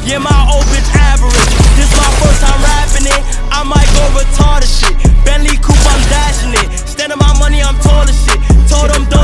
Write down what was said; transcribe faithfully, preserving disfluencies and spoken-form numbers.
Yeah, my old bitch average. This my first time rapping it, I might go retarded shit. Bentley coupe, I'm dashing it. Stand on my money, I'm tall as shit. Told them